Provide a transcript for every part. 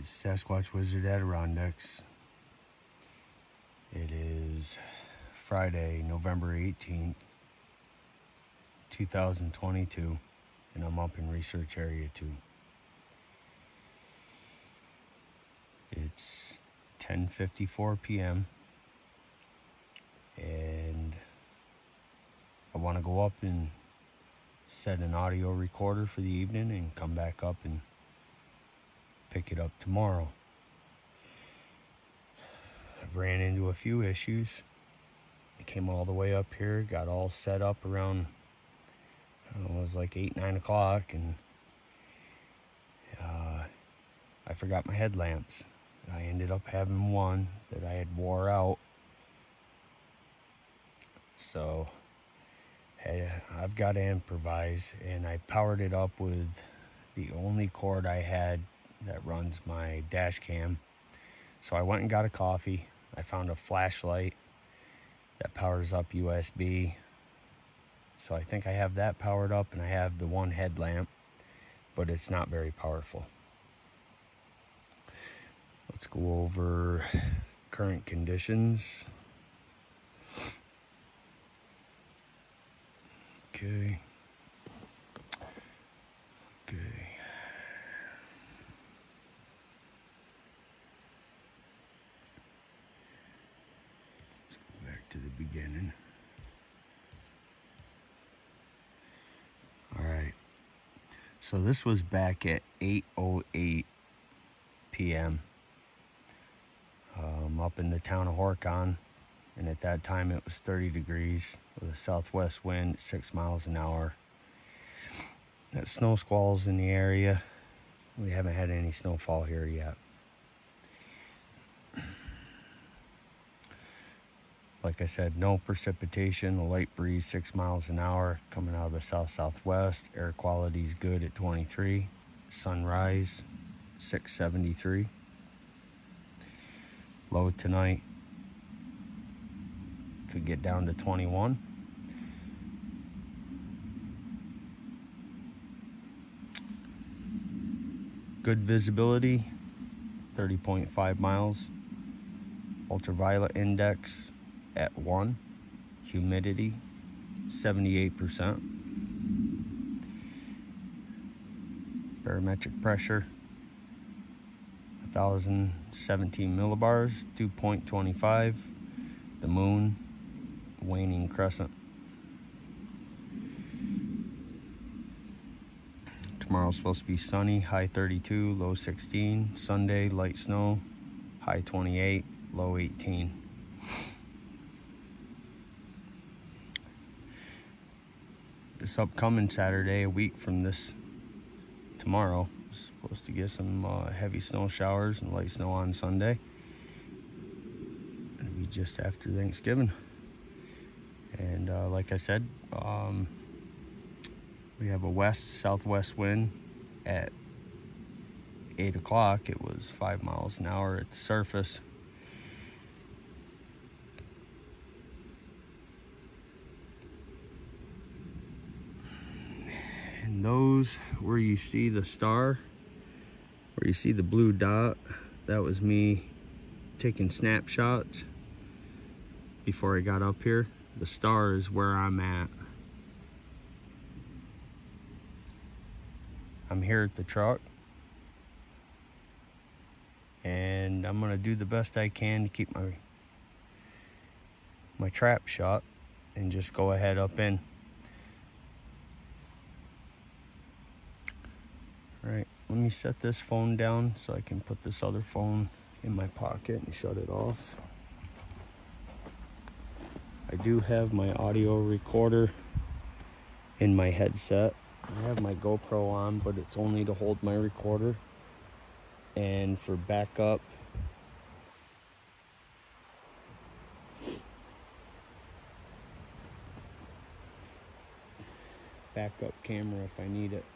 Alright, Sasquatch Wizard Adirondacks. It is Friday, November 18th, 2022, and I'm up in Research Area 2. It's 10:54 p.m. and I want to go up and set an audio recorder for the evening and come back up and pick it up tomorrow. I've ran into a few issues. I came all the way up here, got all set up around, it was like 8-9 o'clock, and I forgot my headlamps. I ended up having one that I had wore out, so I've got to improvise, and I powered it up with the only cord I had that runs my dash cam. So I went and got a coffee. I found a flashlight that powers up USB, so I think I have that powered up, and I have the one headlamp, but it's not very powerful. Let's go over current conditions. Okay. Let's go back to the beginning. All right. So this was back at 8:08 p.m. Up in the town of Horicon, and at that time it was 30 degrees with a southwest wind at 6 miles an hour. Got snow squalls in the area. We haven't had any snowfall here yet. Like I said, no precipitation, a light breeze 6 miles an hour coming out of the south-southwest. Air quality's good at 23. Sunrise 673. Low tonight could get down to 21. Good visibility, 30.5 miles. Ultraviolet index at 1. Humidity, 78%. Barometric pressure, 1,017 millibars, 2.25. The moon, waning crescent. Tomorrow's supposed to be sunny, high 32, low 16. Sunday, light snow, high 28, low 18. This upcoming Saturday, a week from this tomorrow, is supposed to get some heavy snow showers and light snow on Sunday. It'll be just after Thanksgiving. And like I said, we have a west-southwest wind. At 8 o'clock, it was 5 miles an hour at the surface. And those, where you see the star, where you see the blue dot, that was me taking snapshots before I got up here. The star is where I'm at. I'm here at the truck, and I'm gonna do the best I can to keep my trap shut and just go ahead up in. All right, let me set this phone down so I can put this other phone in my pocket and shut it off. I do have my audio recorder in my headset. I have my GoPro on, but it's only to hold my recorder. And for backup, camera if I need it.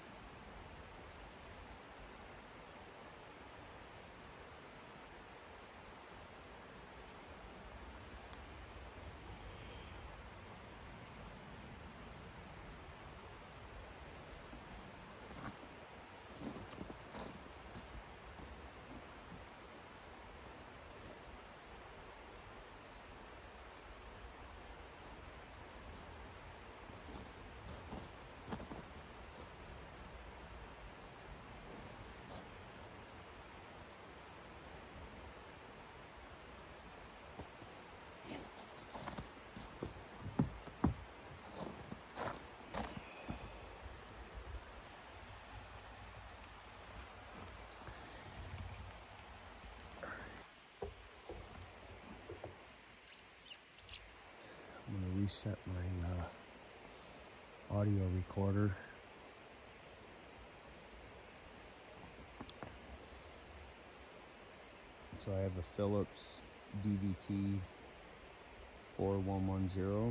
reset my audio recorder. So I have a Phillips DVT 4110.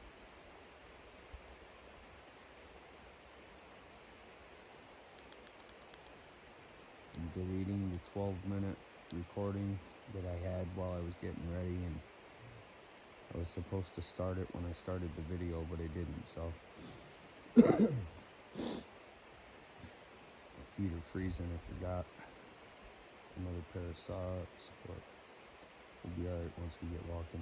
I'm deleting the 12-minute recording that I had while I was getting ready, and I was supposed to start it when I started the video, but I didn't, so my feet are freezing. I forgot another pair of socks, but we'll be alright once we get walking.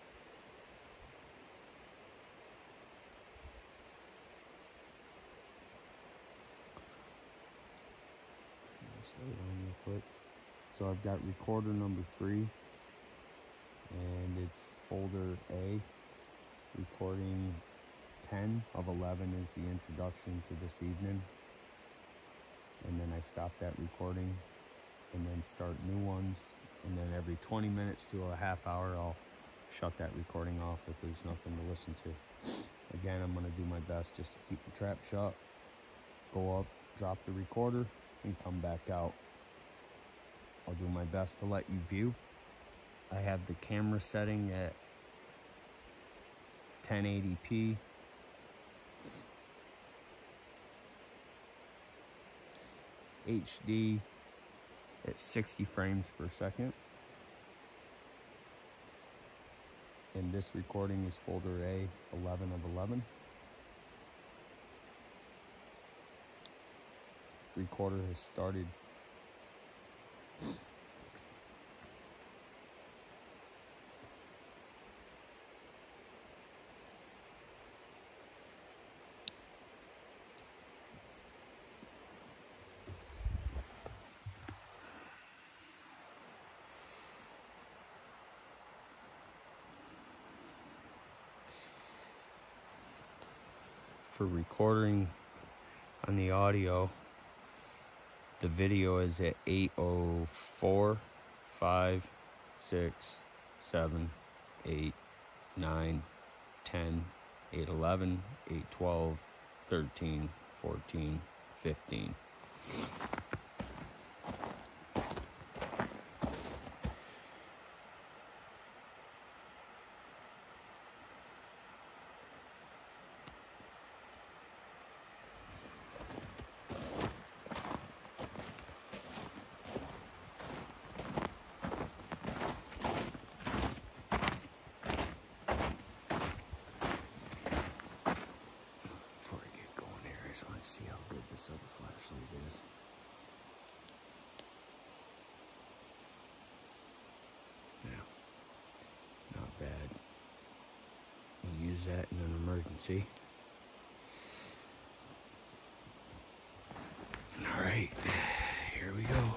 Slow down real quick. So I've got recorder number 3, and it's folder A. Recording 10 of 11 is the introduction to this evening, and then I stop that recording and then start new ones, and then every 20 minutes to a half hour I'll shut that recording off if there's nothing to listen to. Again, I'm going to do my best just to keep the trap shut, go up, drop the recorder, and come back out. I'll do my best to let you view. I have the camera setting at 1080p. HD at 60 frames per second. And this recording is folder A, 11 of 11. Recorder has started. For recording on the audio, the video is at 8:04, 5, 6, 7, 8, 9, 10, 8:11, 8:12, 13, 14, 15. See how good this other flashlight is. Yeah, not bad. We'll use that in an emergency. All right, here we go.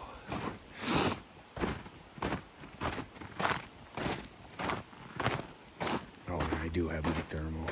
Oh, and I do have my thermal.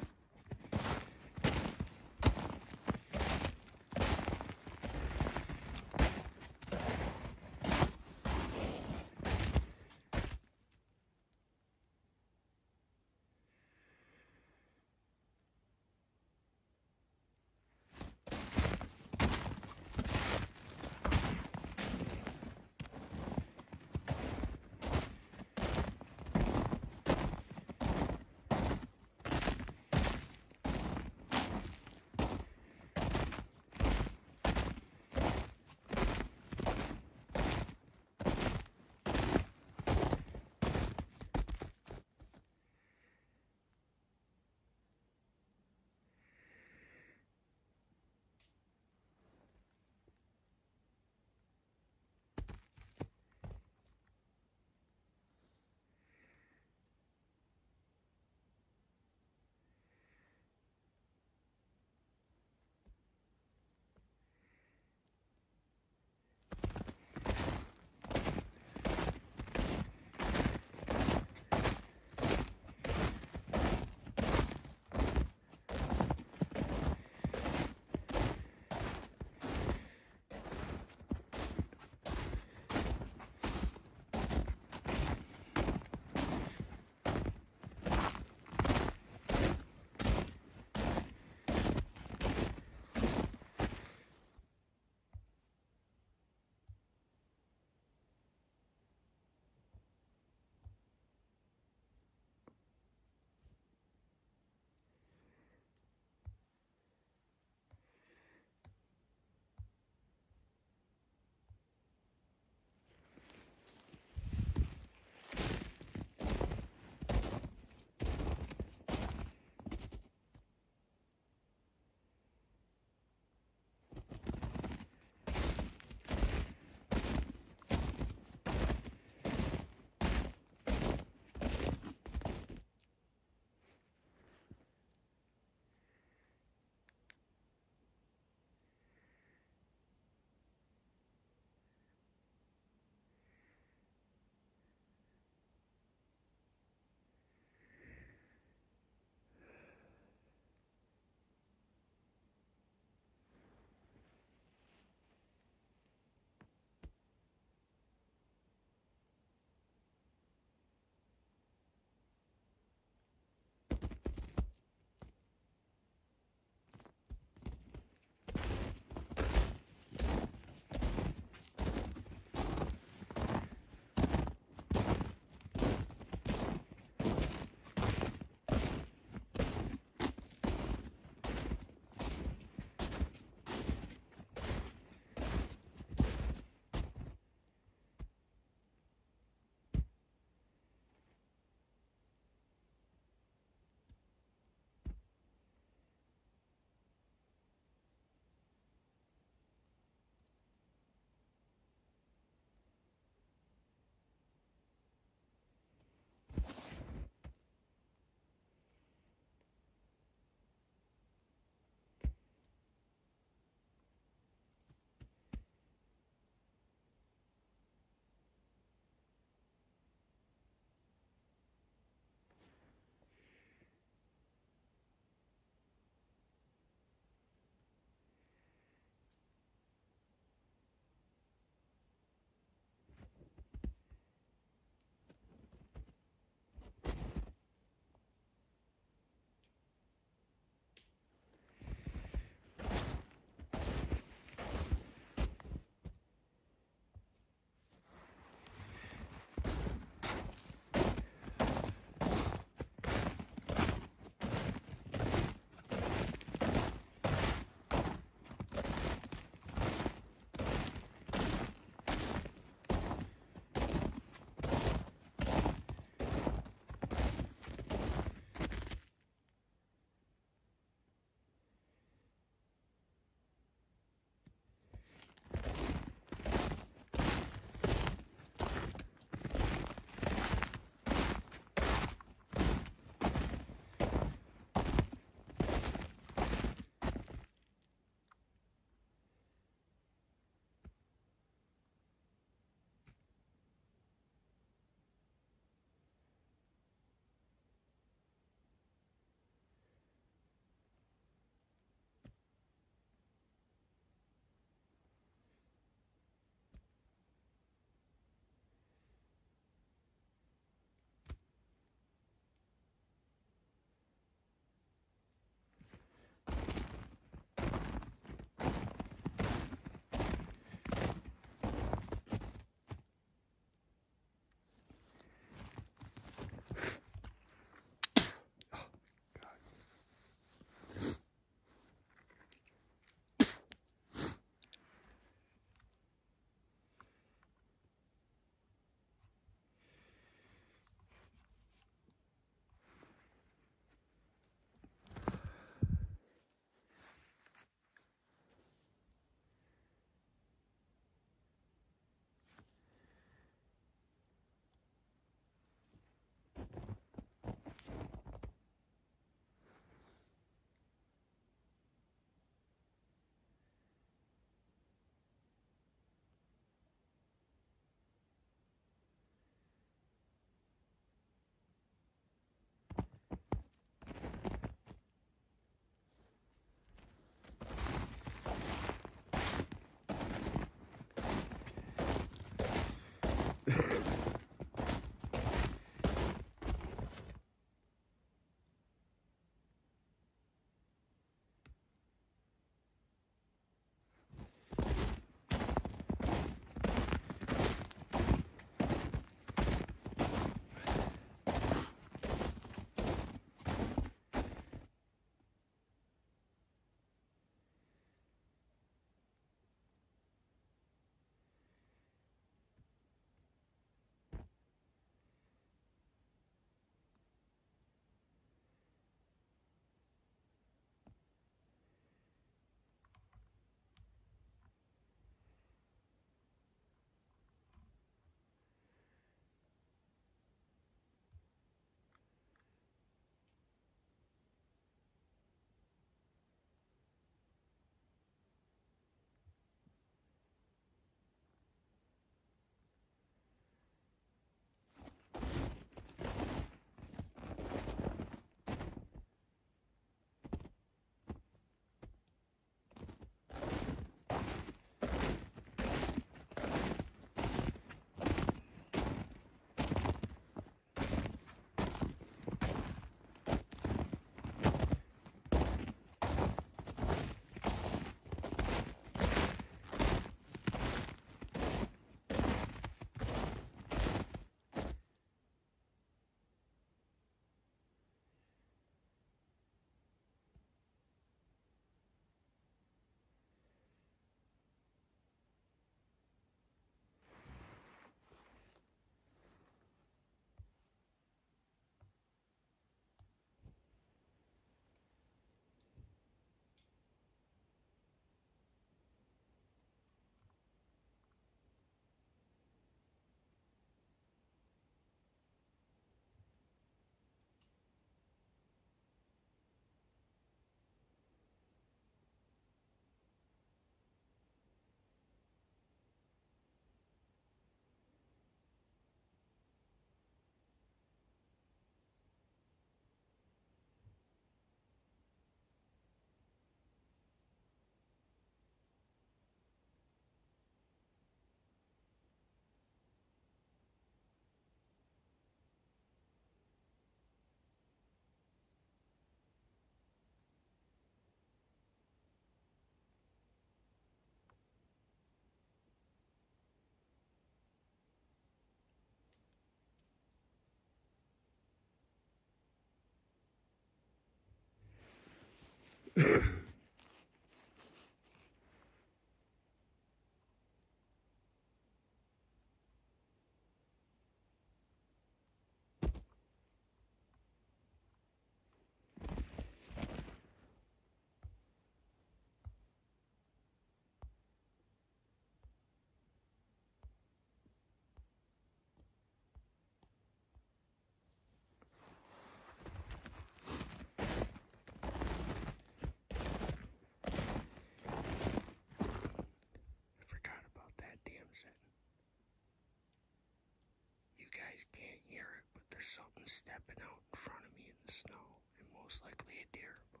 Can't hear it, but there's something stepping out in front of me in the snow, and most likely a deer. But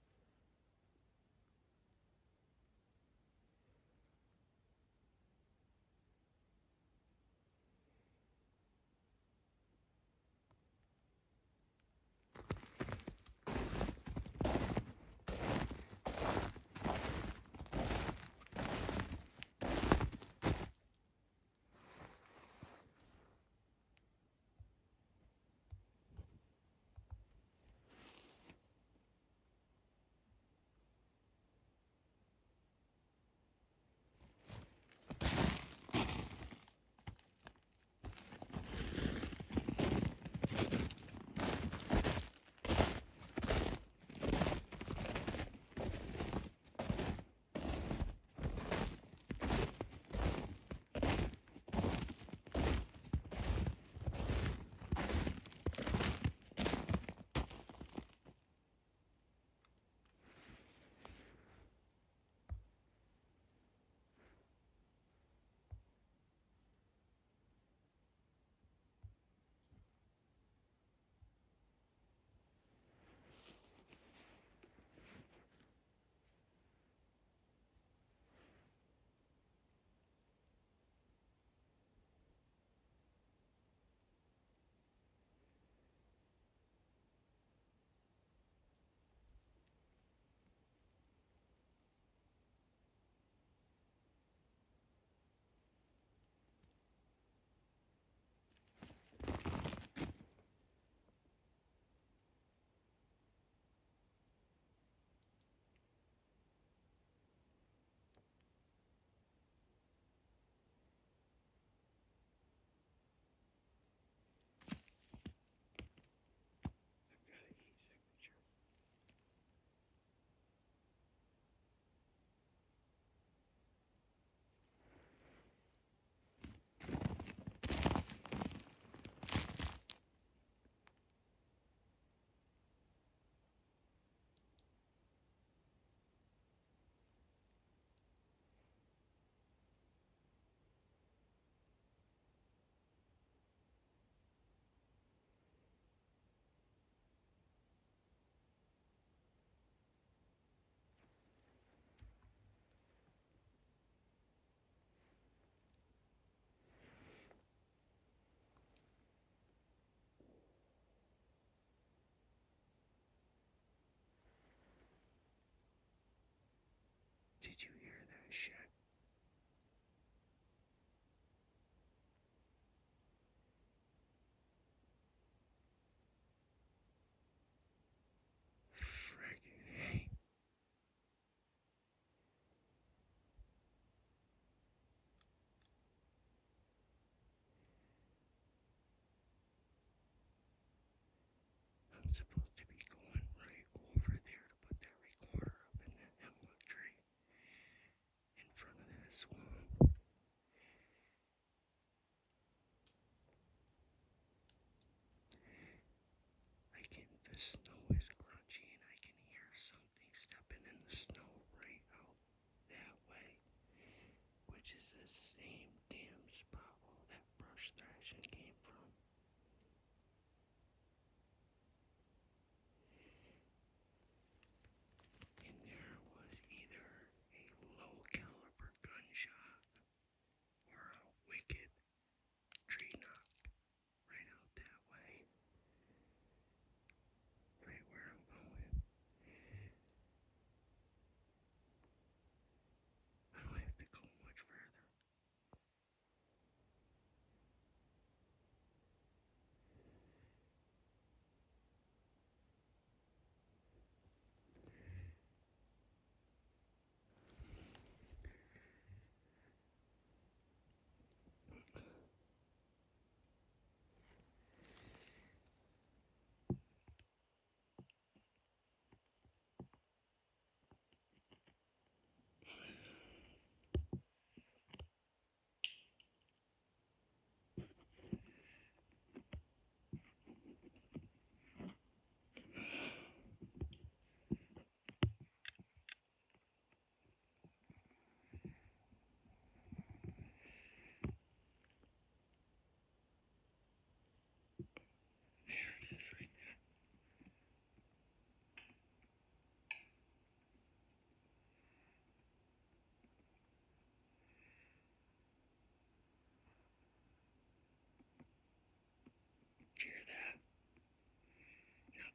did you hear that shit? Friggin' hey. I'm supposed to be going right over there to put that recorder up in that hemlock tree in front of that swamp. The snow is crunchy and I can hear something stepping in the snow right out that way, which is the same damn spot all that brush thrashing came from. And there was either a low caliber gunshot or a wicked tree knock right out that way, right where I'm going. I don't have to go much further.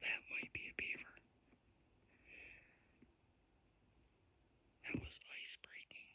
That might be a beaver. That was ice breaking.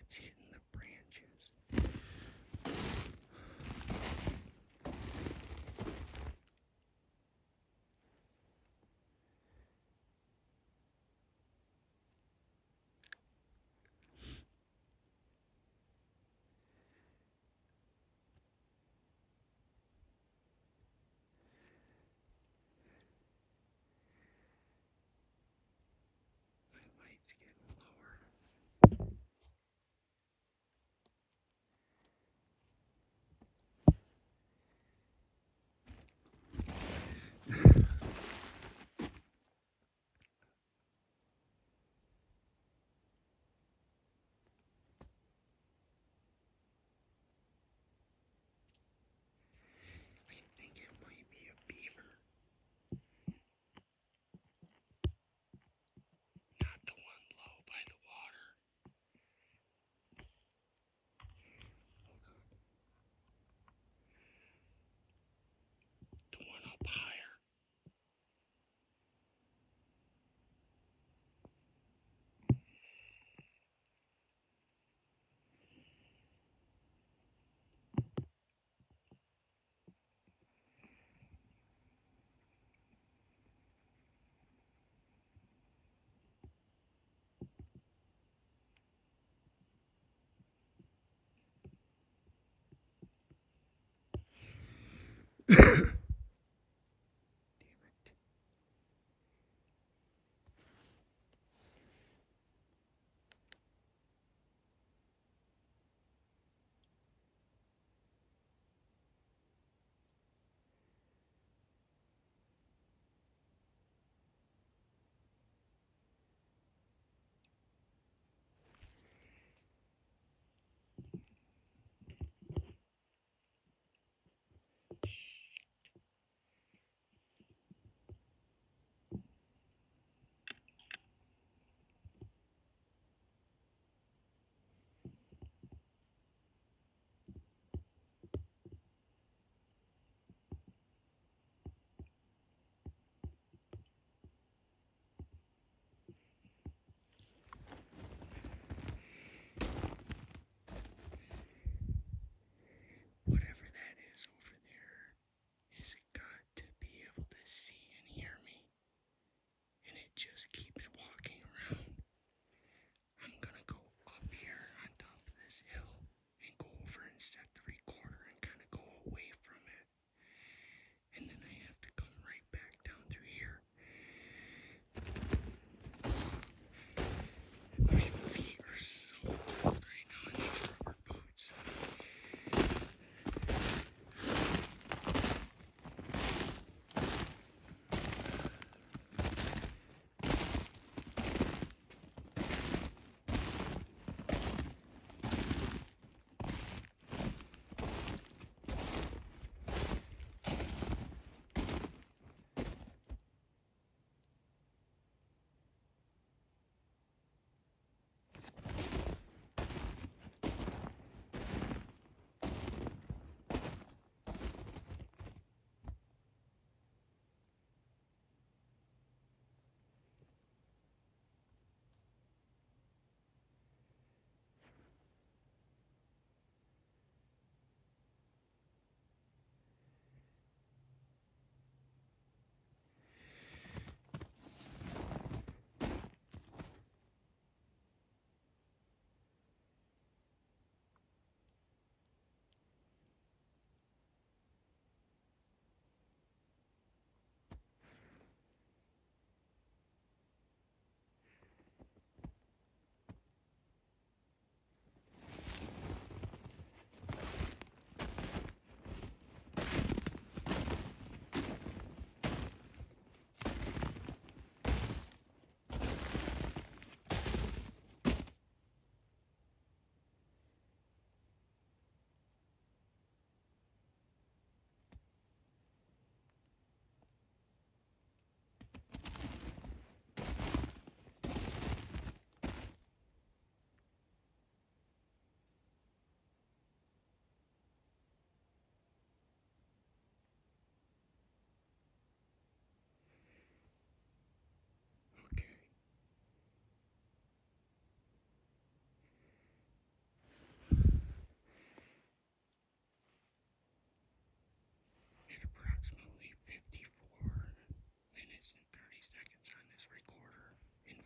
It's hitting the branches. My light's getting lower. I think it might be a beaver. Not the one low by the water. The one up higher.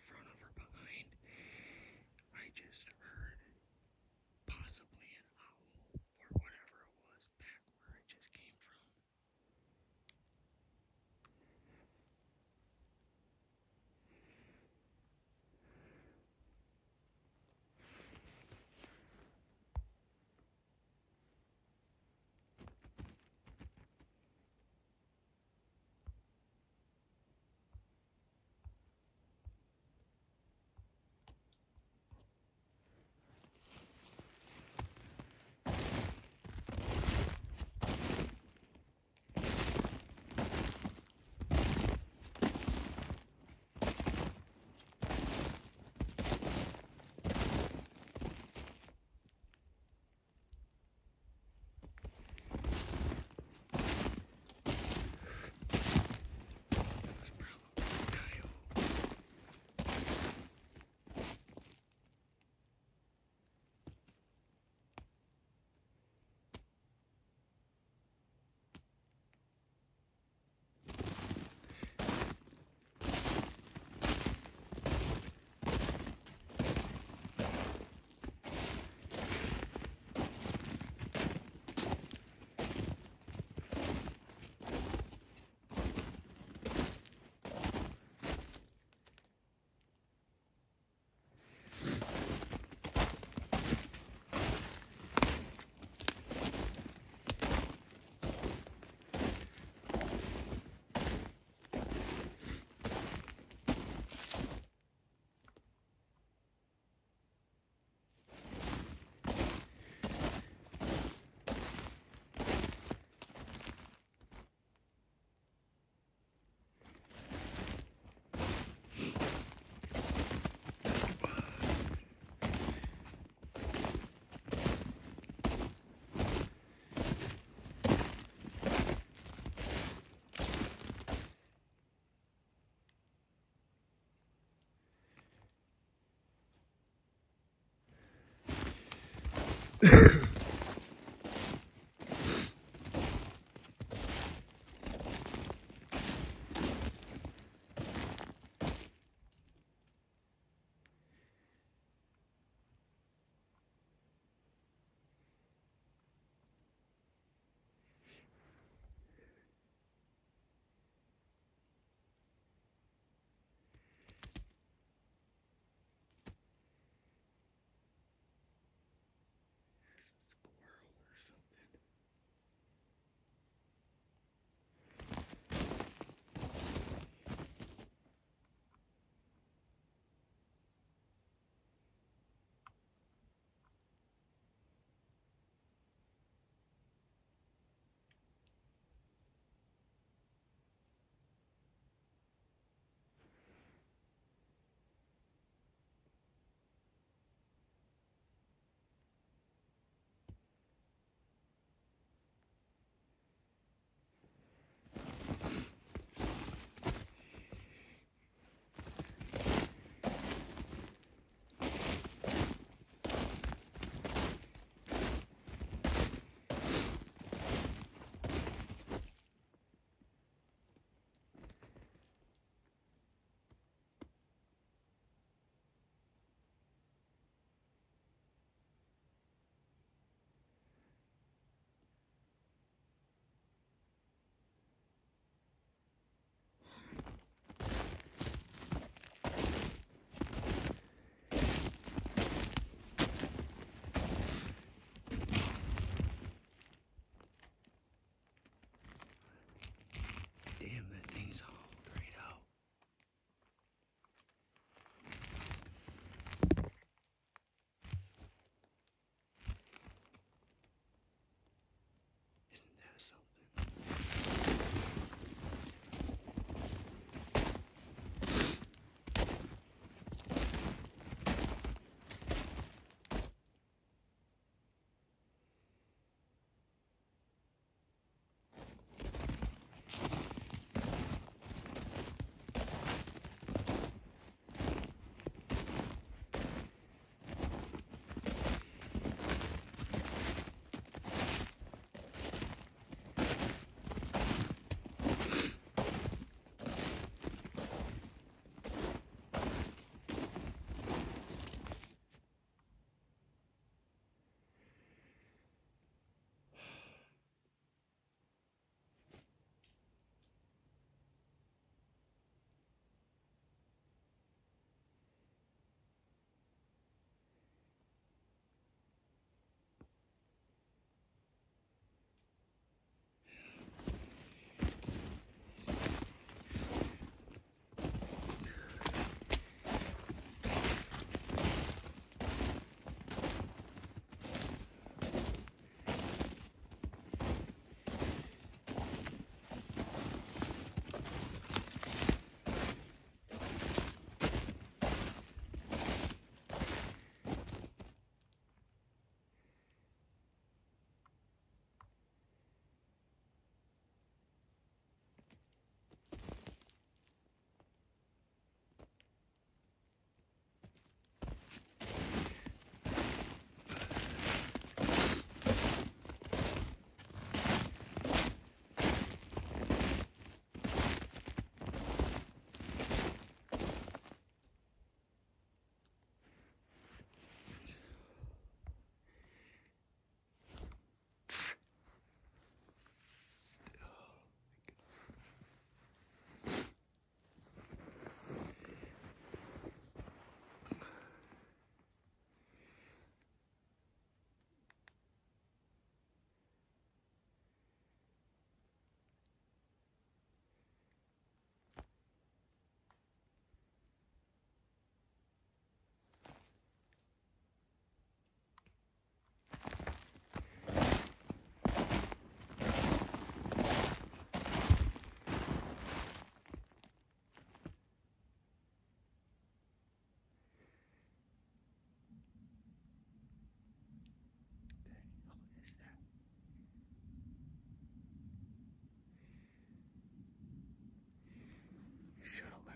front of or behind. I just heard possibly an owl or whatever it was back where I just came from.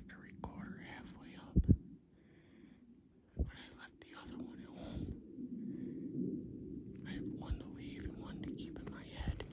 got the recorder halfway up, but I left the other one at home. I have one to leave and one to keep in my head.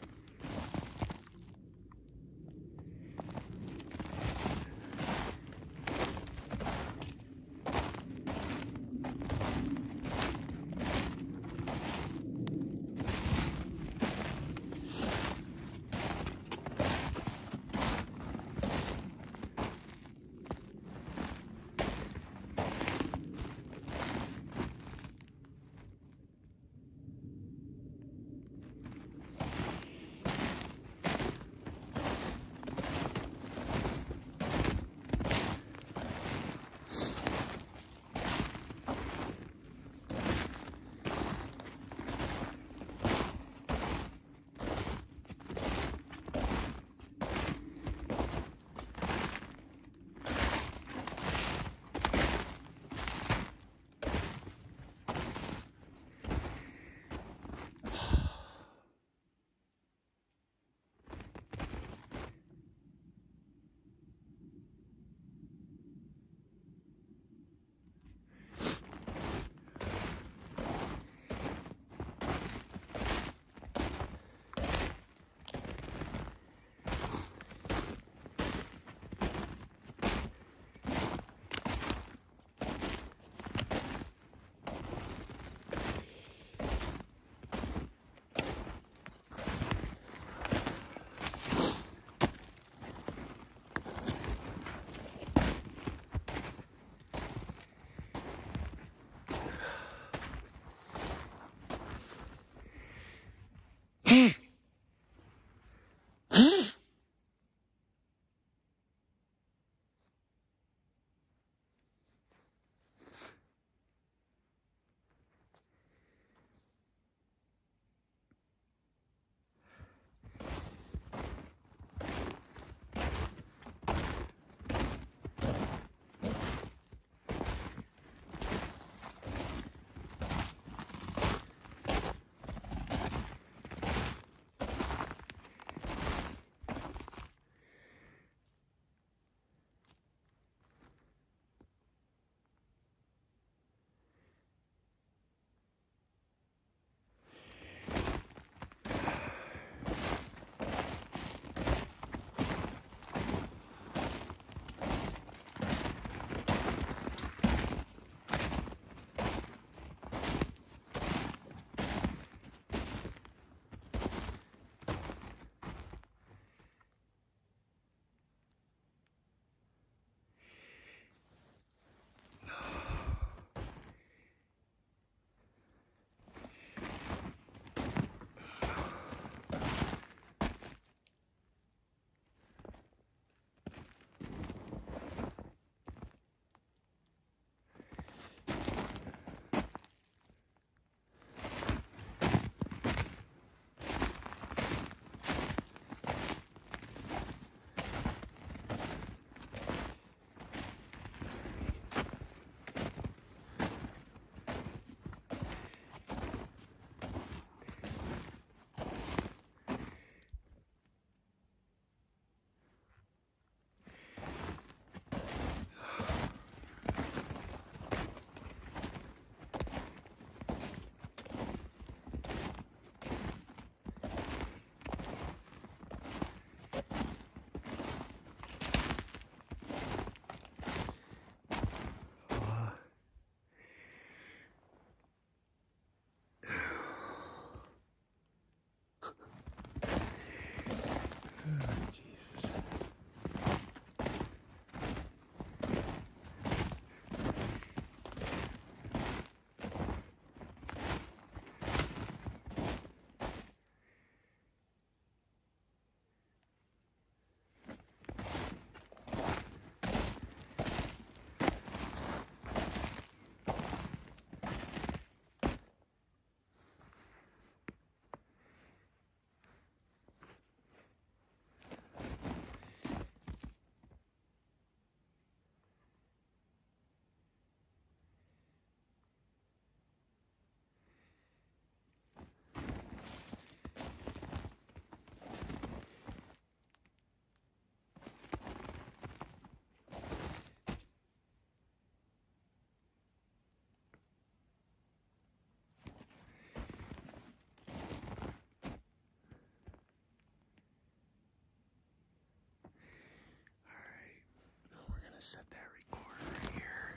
set that recorder right here.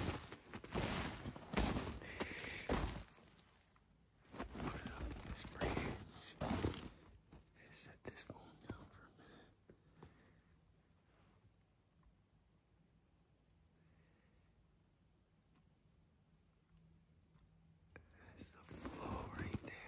Put it up in this bridge. Set this phone down for a minute. That's the flow right there.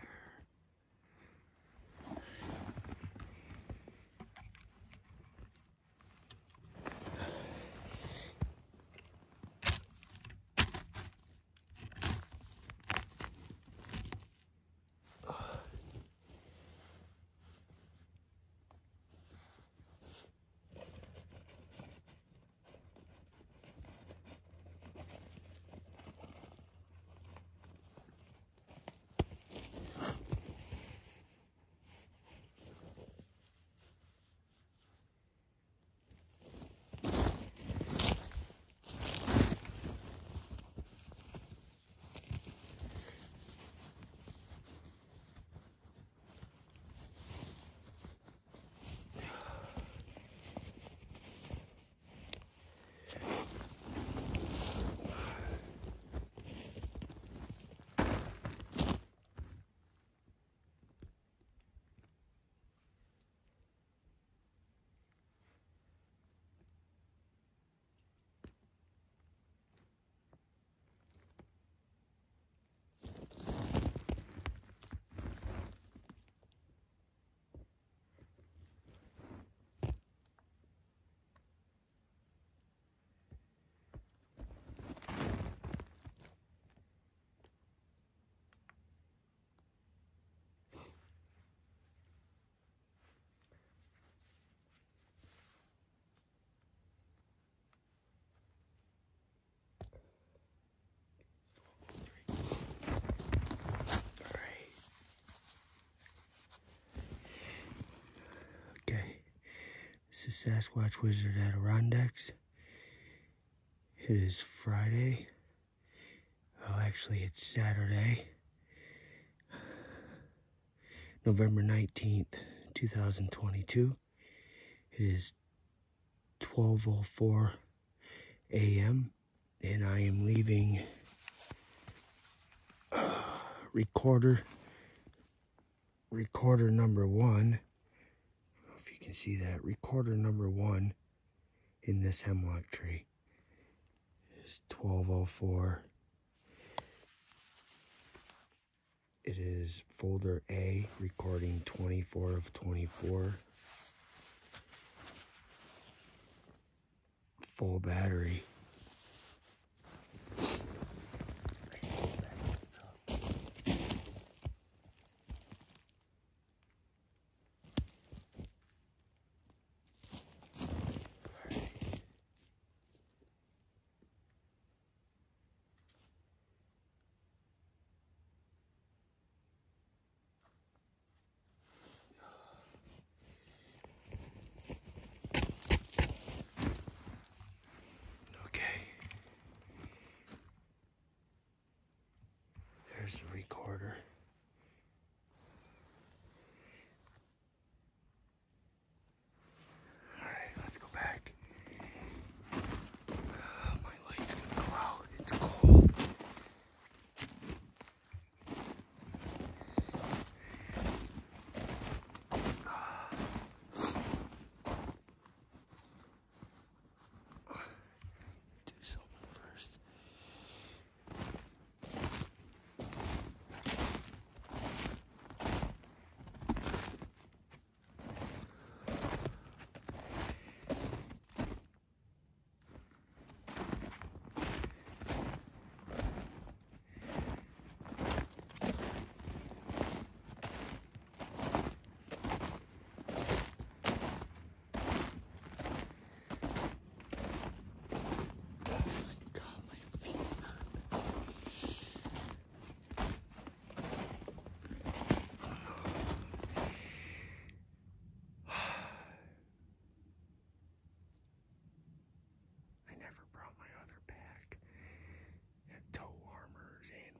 This is Sasquatch Wizard at Adirondacks. It is Friday. Well, actually, it's Saturday, November 19th, 2022. It is 12:04 a.m. and I am leaving recorder number 1. You can see that recorder number 1 in this hemlock tree. It's 12:04. It is folder A, recording 24 of 24. Full battery. There's the recorder. Alright, let's go back. My light's gonna go out. It's cold. Do something first. Toe warmers and